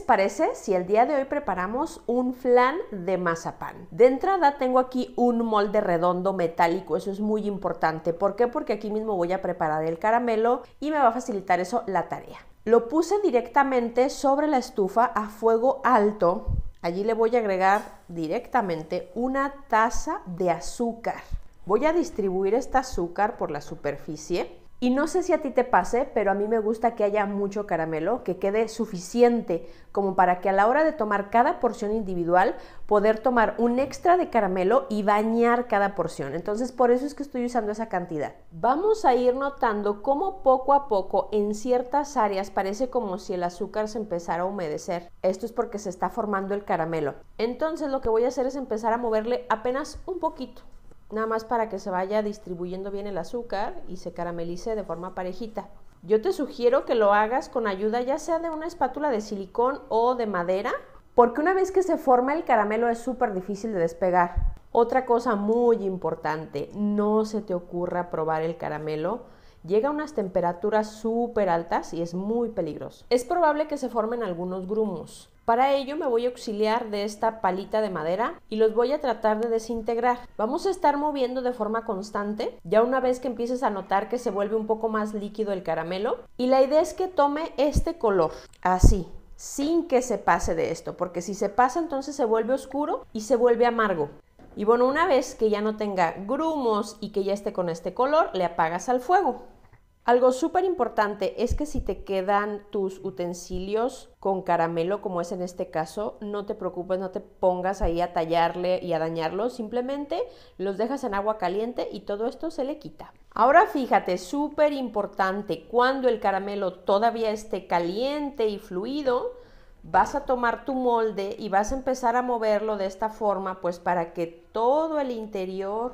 parece si el día de hoy preparamos un flan de mazapán? De entrada tengo aquí un molde redondo metálico, eso es muy importante. ¿Por qué? Porque aquí mismo voy a preparar el caramelo y me va a facilitar eso la tarea. Lo puse directamente sobre la estufa a fuego alto. Allí le voy a agregar directamente una taza de azúcar. Voy a distribuir este azúcar por la superficie. Y no sé si a ti te pase, pero a mí me gusta que haya mucho caramelo, que quede suficiente como para que a la hora de tomar cada porción individual, poder tomar un extra de caramelo y bañar cada porción. Entonces, por eso es que estoy usando esa cantidad. Vamos a ir notando cómo poco a poco en ciertas áreas parece como si el azúcar se empezara a humedecer. Esto es porque se está formando el caramelo. Entonces, lo que voy a hacer es empezar a moverle apenas un poquito. Nada más para que se vaya distribuyendo bien el azúcar y se caramelice de forma parejita. Yo te sugiero que lo hagas con ayuda ya sea de una espátula de silicón o de madera, porque una vez que se forma el caramelo es súper difícil de despegar. Otra cosa muy importante, no se te ocurra probar el caramelo. Llega a unas temperaturas súper altas y es muy peligroso. Es probable que se formen algunos grumos. Para ello me voy a auxiliar de esta palita de madera y los voy a tratar de desintegrar. Vamos a estar moviendo de forma constante, ya una vez que empieces a notar que se vuelve un poco más líquido el caramelo. Y la idea es que tome este color, así, sin que se pase de esto, porque si se pasa entonces se vuelve oscuro y se vuelve amargo. Y bueno, una vez que ya no tenga grumos y que ya esté con este color, le apagas al fuego. Algo súper importante es que si te quedan tus utensilios con caramelo, como es en este caso, no te preocupes, no te pongas ahí a tallarle y a dañarlos, simplemente los dejas en agua caliente y todo esto se le quita. Ahora fíjate, súper importante, cuando el caramelo todavía esté caliente y fluido, vas a tomar tu molde y vas a empezar a moverlo de esta forma, pues para que todo el interior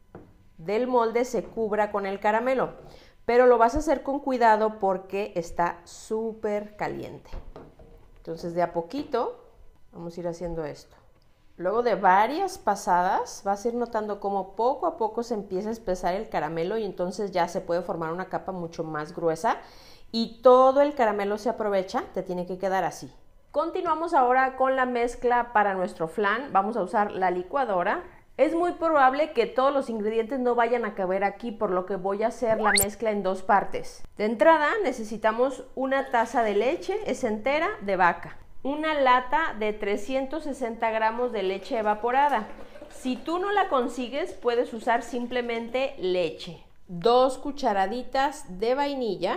del molde se cubra con el caramelo. Pero lo vas a hacer con cuidado porque está súper caliente. Entonces de a poquito vamos a ir haciendo esto. Luego de varias pasadas vas a ir notando cómo poco a poco se empieza a espesar el caramelo y entonces ya se puede formar una capa mucho más gruesa y todo el caramelo se aprovecha, te tiene que quedar así. Continuamos ahora con la mezcla para nuestro flan. Vamos a usar la licuadora. Es muy probable que todos los ingredientes no vayan a caber aquí, por lo que voy a hacer la mezcla en dos partes. De entrada necesitamos una taza de leche, es entera, de vaca. Una lata de 360 gramos de leche evaporada. Si tú no la consigues, puedes usar simplemente leche. 2 cucharaditas de vainilla.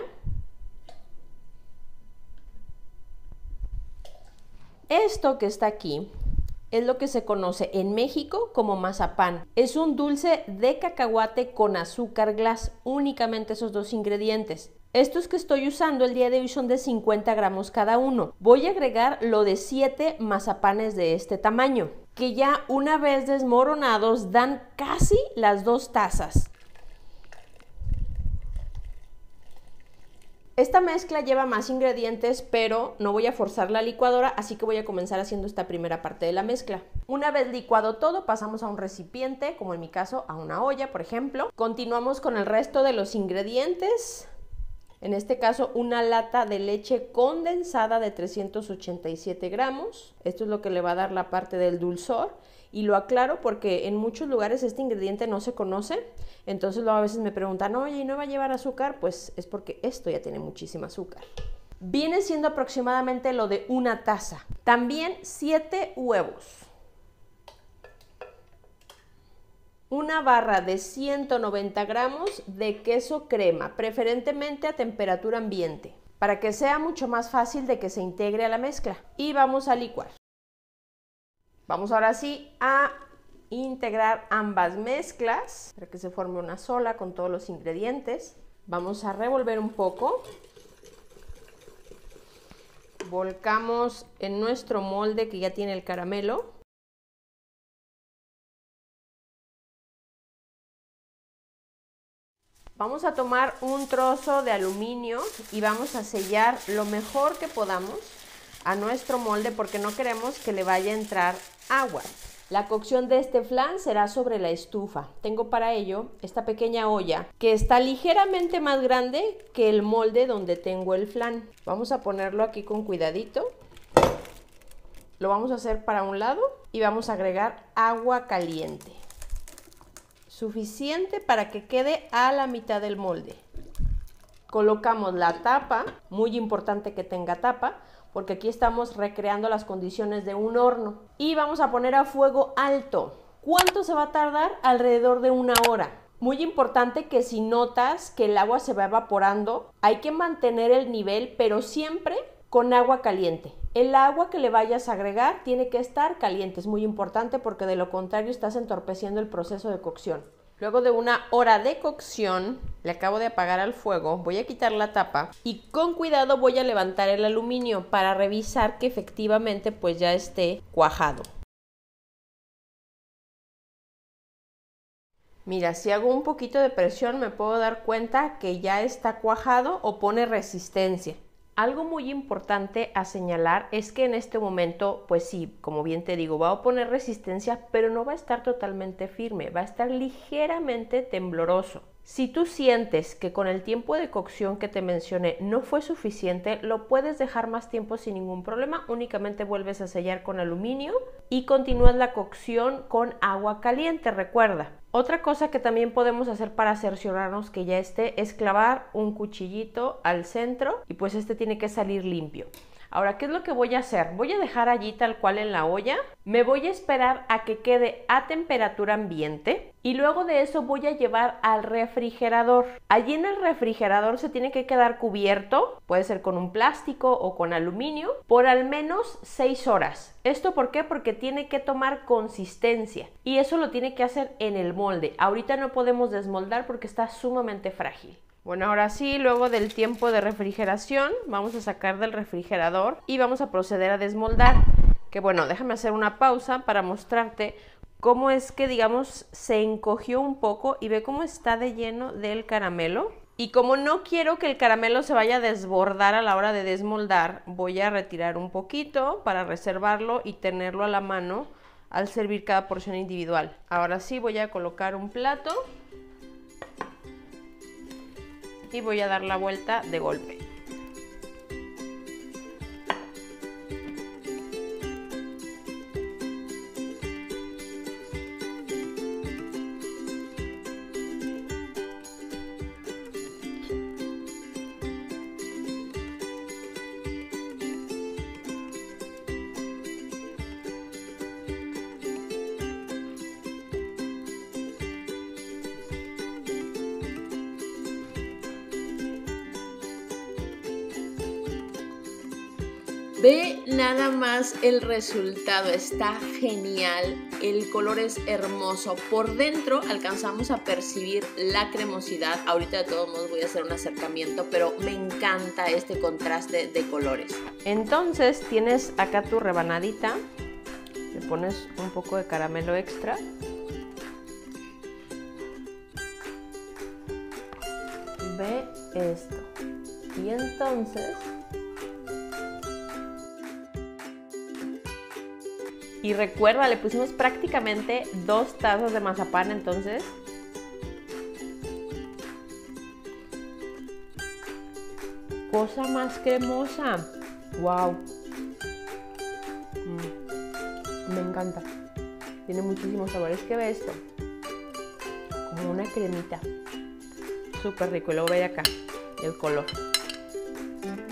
Esto que está aquí es lo que se conoce en México como mazapán. Es un dulce de cacahuate con azúcar glass, únicamente esos dos ingredientes. Estos que estoy usando el día de hoy son de 50 gramos cada uno. Voy a agregar lo de 7 mazapanes de este tamaño, que ya una vez desmoronados dan casi las 2 tazas. Esta mezcla lleva más ingredientes, pero no voy a forzar la licuadora, así que voy a comenzar haciendo esta primera parte de la mezcla. Una vez licuado todo, pasamos a un recipiente, como en mi caso a una olla, por ejemplo. Continuamos con el resto de los ingredientes. En este caso, una lata de leche condensada de 387 gramos. Esto es lo que le va a dar la parte del dulzor. Y lo aclaro porque en muchos lugares este ingrediente no se conoce. Entonces luego a veces me preguntan, oye, ¿y no va a llevar azúcar? Pues es porque esto ya tiene muchísima azúcar. Viene siendo aproximadamente lo de una taza. También 7 huevos. Una barra de 190 gramos de queso crema, preferentemente a temperatura ambiente, para que sea mucho más fácil de que se integre a la mezcla. Y vamos a licuar. Vamos ahora sí a integrar ambas mezclas para que se forme una sola con todos los ingredientes. Vamos a revolver un poco. Volcamos en nuestro molde que ya tiene el caramelo. Vamos a tomar un trozo de aluminio y vamos a sellar lo mejor que podamos a nuestro molde porque no queremos que le vaya a entrar agua. La cocción de este flan será sobre la estufa. Tengo para ello esta pequeña olla que está ligeramente más grande que el molde donde tengo el flan. Vamos a ponerlo aquí con cuidadito Lo vamos a hacer para un lado y vamos a agregar agua caliente. Suficiente para que quede a la mitad del molde. Colocamos la tapa, muy importante que tenga tapa, porque aquí estamos recreando las condiciones de un horno. Y vamos a poner a fuego alto. ¿Cuánto se va a tardar? Alrededor de 1 hora. Muy importante que si notas que el agua se va evaporando, hay que mantener el nivel, pero siempre con agua caliente. El agua que le vayas a agregar tiene que estar caliente, es muy importante porque de lo contrario estás entorpeciendo el proceso de cocción. Luego de 1 hora de cocción, le acabo de apagar al fuego, voy a quitar la tapa y con cuidado voy a levantar el aluminio para revisar que efectivamente pues ya esté cuajado. Mira, si hago un poquito de presión me puedo dar cuenta que ya está cuajado o pone resistencia. Algo muy importante a señalar es que en este momento, pues sí, como bien te digo, va a poner resistencia, pero no va a estar totalmente firme, va a estar ligeramente tembloroso. Si tú sientes que con el tiempo de cocción que te mencioné no fue suficiente, lo puedes dejar más tiempo sin ningún problema, únicamente vuelves a sellar con aluminio y continúas la cocción con agua caliente, recuerda. Otra cosa que también podemos hacer para cerciorarnos que ya esté es clavar un cuchillito al centro y pues este tiene que salir limpio. Ahora, ¿qué es lo que voy a hacer? Voy a dejar allí tal cual en la olla, me voy a esperar a que quede a temperatura ambiente y luego de eso voy a llevar al refrigerador. Allí en el refrigerador se tiene que quedar cubierto, puede ser con un plástico o con aluminio, por al menos 6 horas. ¿Esto por qué? Porque tiene que tomar consistencia y eso lo tiene que hacer en el molde. Ahorita no podemos desmoldar porque está sumamente frágil. Bueno, ahora sí, luego del tiempo de refrigeración, vamos a sacar del refrigerador y vamos a proceder a desmoldar. Que bueno, déjame hacer una pausa para mostrarte cómo es que, digamos, se encogió un poco y ve cómo está de lleno del caramelo. Y como no quiero que el caramelo se vaya a desbordar a la hora de desmoldar, voy a retirar un poquito para reservarlo y tenerlo a la mano al servir cada porción individual. Ahora sí, voy a colocar un plato y voy a dar la vuelta de golpe. Ve nada más el resultado, está genial, el color es hermoso, por dentro alcanzamos a percibir la cremosidad. Ahorita de todos modos voy a hacer un acercamiento, pero me encanta este contraste de colores. Entonces tienes acá tu rebanadita, le pones un poco de caramelo extra. Ve esto, y entonces... Y recuerda, le pusimos prácticamente 2 tazas de mazapán, entonces. Cosa más cremosa. ¡Wow! Me encanta. Tiene muchísimos sabores. ¿Qué ve esto? Como una cremita. Súper rico. Y luego ve acá el color.